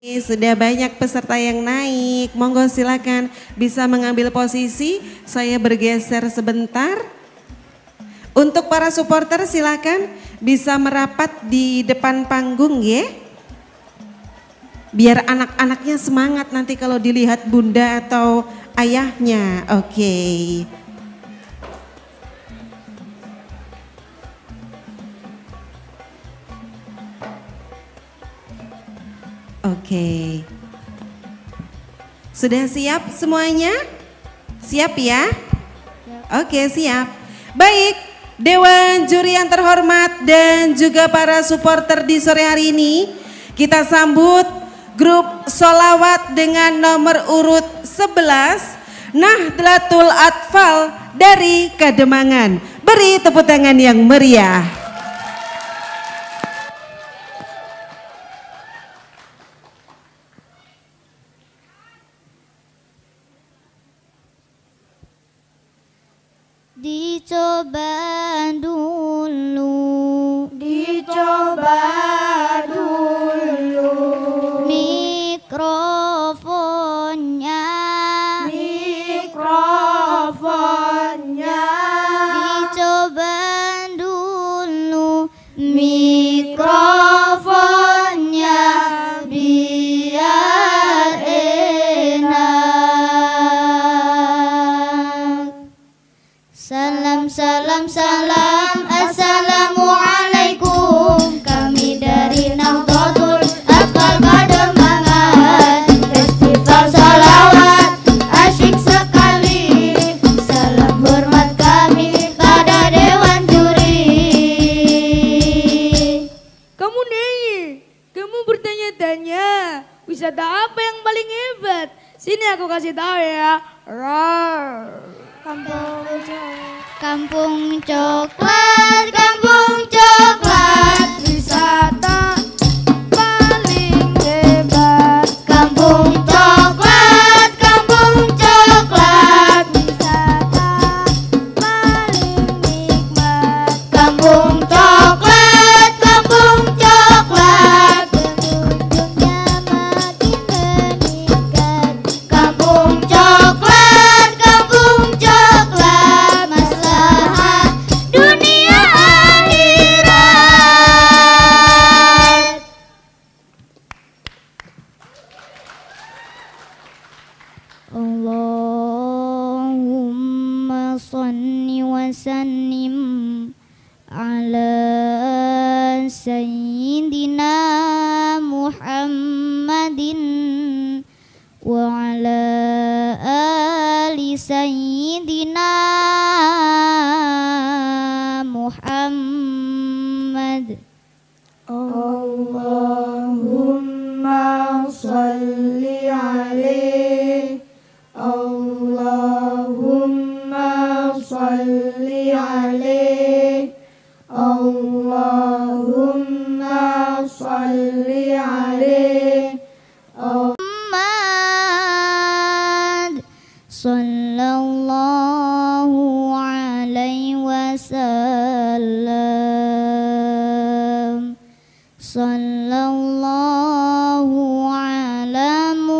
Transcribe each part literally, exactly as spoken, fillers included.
Sudah banyak peserta yang naik, monggo silakan bisa mengambil posisi, saya bergeser sebentar. Untuk para supporter silakan bisa merapat di depan panggung ya. Biar anak-anaknya semangat nanti kalau dilihat bunda atau ayahnya, oke. Okay. Oke, sudah siap semuanya? Siap ya? Oke, siap. Baik, Dewan Juri yang terhormat dan juga para supporter di sore hari ini, kita sambut grup Sholawat dengan nomor urut sebelas, Nahdlatul Atfal dari Kademangan. Beri tepuk tangan yang meriah. Dicoba dulu, dicoba dulu mikrofonnya, mikrofonnya. Dicoba dulu mikrofonnya biar enak. Salam, salam, salam, assalamualaikum. Kami dari Nahdlatul Atfal Kademangan. Festival sholawat asyik sekali. Salam hormat kami pada Dewan Juri. Kamu nih, kamu bertanya-tanya wisata apa yang paling hebat? Sini aku kasih tahu ya. Rar. Kampung coklat, kampung coklat, kampung coklat, wisata paling hebat. Kampung coklat, kampung coklat, wisata paling nikmat. Kampung coklat, kampung coklat, pengunjungnya makin meningkat. Kampung coklat, kampung coklat, maslahat dunia akhirat. Allahumma shalli wa sallim ala sayyidina Muhammadin wa ala ali sayyidina Muhammad. Allahumma shalli alaihi, Allahumma shalli alaihi, Allahumma shalli alaihi. Muhammad sallallahu alaihi wasallam, sallallahu ala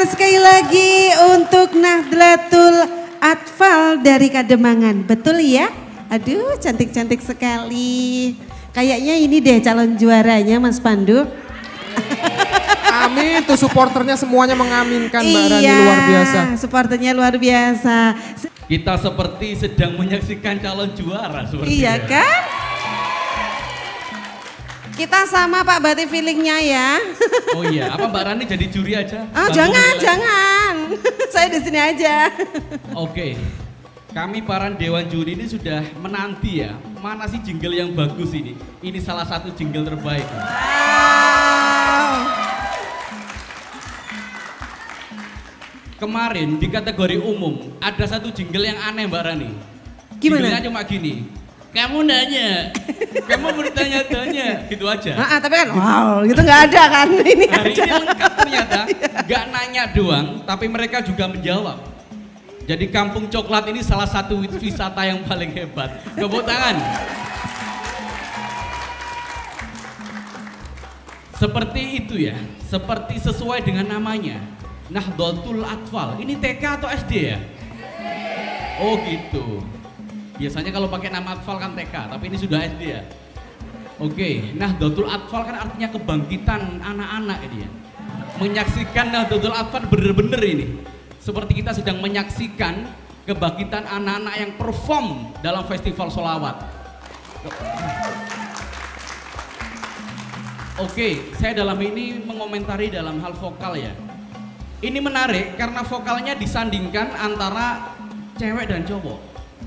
sekali lagi untuk Nahdlatul Atfal dari Kademangan. Betul ya? Aduh, cantik-cantik sekali. Kayaknya ini deh calon juaranya Mas Pandu. Amin, tuh supporternya semuanya mengaminkan Mbak Rani, Iya, luar biasa. supporternya luar biasa. Kita seperti sedang menyaksikan calon juara seperti Iya ya. kan? Kita sama Pak, berarti feelingnya ya. Oh iya, apa Mbak Rani jadi juri aja? Oh Bantu jangan, nilai. jangan. Saya di sini aja. Oke, kami para Dewan Juri ini sudah menanti ya, mana sih jingle yang bagus ini? Ini salah satu jingle terbaik. Wow. Kemarin di kategori umum ada satu jingle yang aneh Mbak Rani. Gimana? Jinglenya cuma gini, kamu nanya, kamu bertanya-tanya, gitu aja. Ah, ah, tapi kan wow, gitu nggak ada kan ini Hari ada. ini lengkap ternyata, gak nanya doang, tapi mereka juga menjawab. Jadi Kampung Coklat ini salah satu wisata yang paling hebat. Tepuk tangan. Seperti itu ya, seperti sesuai dengan namanya. Nahdlatul Atfal, ini T K atau S D ya? Oh gitu. Biasanya kalau pakai nama Atfal kan T K, tapi ini sudah S D ya. Oke, Nahdlatul Atfal kan artinya kebangkitan anak-anak ini ya. Menyaksikan Nahdlatul Atfal bener-bener ini. Seperti kita sedang menyaksikan kebangkitan anak-anak yang perform dalam festival sholawat. Oke, saya dalam ini mengomentari dalam hal vokal ya. Ini menarik karena vokalnya disandingkan antara cewek dan cowok.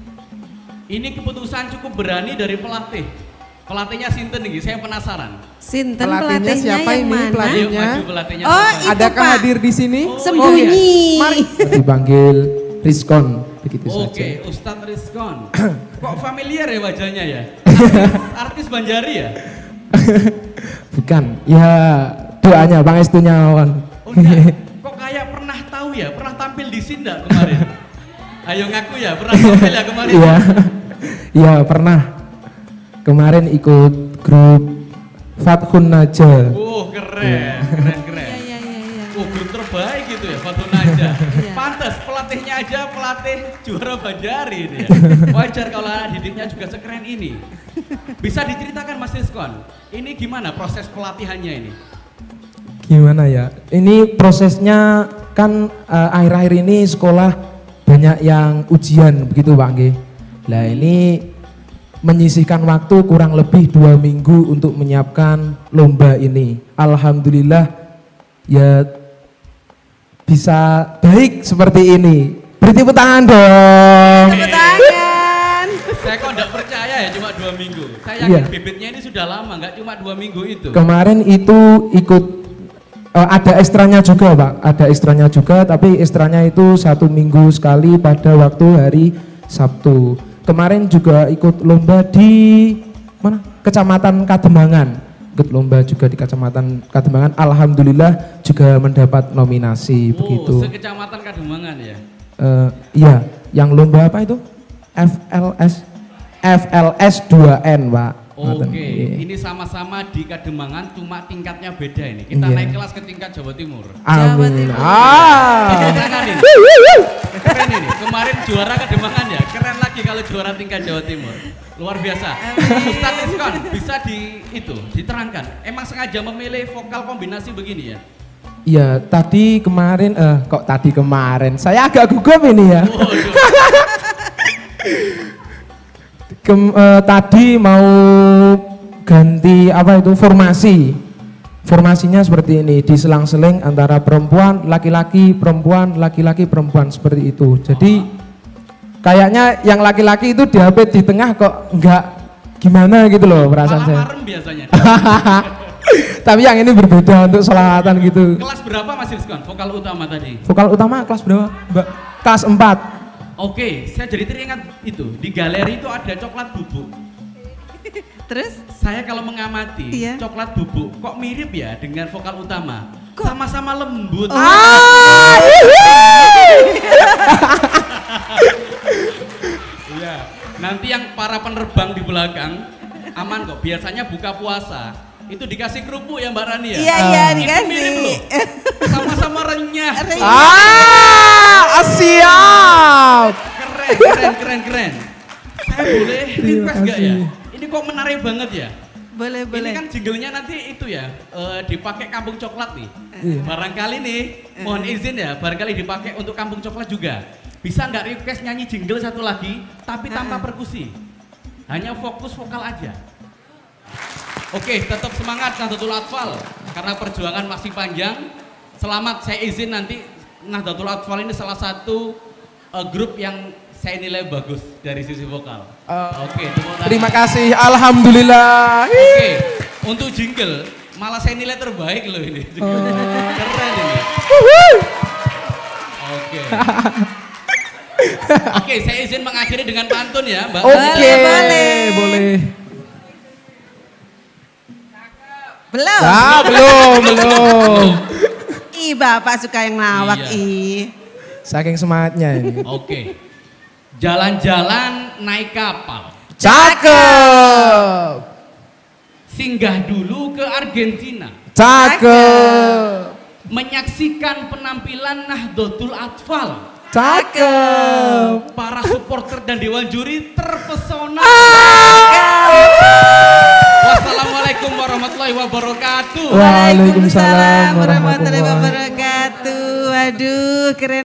Ini keputusan cukup berani dari pelatih. Pelatihnya Sinten nih, saya penasaran. Sinten Pelatihnya pelatihnya siapa yang ini? mana? Pelatih- Ayo maju pelatihnya. Oh, siapa? itu, Adakah Pak. hadir di sini? Oh, Sembunyi. Mari. Dipanggil Rizkon, begitu Oke, saja. Ustadz Rizkon. Kok familiar ya wajahnya ya? Artis, artis Banjari ya? Bukan, ya doanya Bang Estunya Wan. Oh enggak, kok kayak pernah tahu ya? Pernah tampil di sini enggak kemarin? Ayo ngaku ya, pernah tampil ya kemarin? Iya, iya pernah. Kemarin ikut grup Fathun Naja. Oh keren, keren, keren. Iya, iya, iya, iya. Oh grup terbaik gitu ya, Fatun aja. Iya. Pantas pelatihnya aja pelatih juara Banjari ini ya. Wajar kalau anak didiknya juga sekeren ini. Bisa diceritakan Mas Rizkon, ini gimana proses pelatihannya ini? Gimana ya? Ini prosesnya kan eh, akhir-akhir ini sekolah banyak yang ujian begitu Pak Nggih. Lah ini menyisihkan waktu kurang lebih dua minggu untuk menyiapkan lomba ini. Alhamdulillah ya bisa baik seperti ini. Beri tepuk tangan dong. Tepuk tangan. Saya kok enggak percaya ya cuma dua minggu. Saya yakin Iya. bibitnya ini sudah lama, enggak cuma dua minggu itu. Kemarin itu ikut eh, ada ekstranya juga Pak, ada ekstranya juga, tapi ekstranya itu satu minggu sekali pada waktu hari Sabtu. Kemarin juga ikut lomba di mana? Kecamatan Kademangan. Ikut lomba juga di Kecamatan Kademangan. Alhamdulillah juga mendapat nominasi Oh, begitu. sekecamatan Kademangan ya. Eh, iya, yang lomba apa itu? F L S F L S dua N Pak. Oke, Ngoten. Iya. ini sama-sama di Kademangan, cuma tingkatnya beda ini. Kita Iya. naik kelas ke tingkat Jawa Timur. Jawa Amin. Timur. Ah. Tangan ini. Keren ini, kemarin juara Kademangan ya, keren lagi kalau juara tingkat Jawa Timur. Luar biasa. Ustadz Rizkon, bisa di itu diterangkan. Emang sengaja memilih vokal kombinasi begini ya? Iya, tadi kemarin, eh kok tadi kemarin, saya agak gugup ini ya. Waduh. Kem- eh, tadi mau ganti apa itu formasi. Formasinya seperti ini, diselang-seling antara perempuan, laki-laki, perempuan, laki-laki, perempuan seperti itu. Jadi kayaknya yang laki-laki itu di H P di tengah kok enggak gimana gitu loh perasaan Malah saya. marem biasanya. Tapi yang ini berbeda untuk selawatan gitu. Kelas berapa Mas Rizkon? Vokal utama tadi. Vokal utama kelas berapa, Mbak? Kelas empat. Oke, saya jadi teringat itu. Di galeri itu ada coklat bubuk. Terus? Saya kalau mengamati Iya. coklat bubuk kok mirip ya dengan vokal utama. Sama-sama lembut. Ah, Iya. Nanti yang para penerbang di belakang aman kok. Biasanya buka puasa itu dikasih kerupuk ya Mbak Rani ya? Iya, iya Itu dikasih. mirip loh. Sama-sama renyah. Ah, siap. Keren, keren, keren, keren. Saya boleh request nggak ya? kasih. Ini kok menarik banget ya? Boleh, boleh. Ini kan jinglenya nanti itu ya, eh, dipakai Kampung Coklat nih. Iya. Barangkali nih, mohon izin ya, barangkali dipakai untuk Kampung Coklat juga. Bisa nggak request nyanyi jingle satu lagi, tapi tanpa perkusi? Hanya fokus vokal aja. Oke, tetap semangat Nahdlatul Atfal, karena perjuangan masih panjang. Selamat, saya izin nanti Nahdlatul Atfal ini salah satu uh, grup yang saya nilai bagus dari sisi vokal. Uh, Oke, tepuk tangan. Terima kasih, alhamdulillah. Oke, untuk jingle malah saya nilai terbaik loh ini. Keren ini. Oke. Oke, saya izin mengakhiri dengan pantun ya, Mbak. Oke, Boleh, boleh. boleh. Belum. Ah, belum, belum. Ih, Bapak suka yang lawak, Iya. ih. Saking semangatnya ini. Oke. Jalan-jalan naik kapal. Cakep. Singgah dulu ke Argentina. Cakep. Menyaksikan penampilan Nahdlatul Atfal. Cakep. Para supporter dan dewan juri terpesona. Wassalamualaikum warahmatullahi wabarakatuh. Waalaikumsalam warahmatullahi wabarakatuh. Waduh, keren.